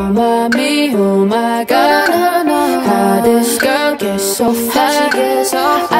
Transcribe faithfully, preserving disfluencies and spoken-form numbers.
my me, oh my god, how this girl get so fly?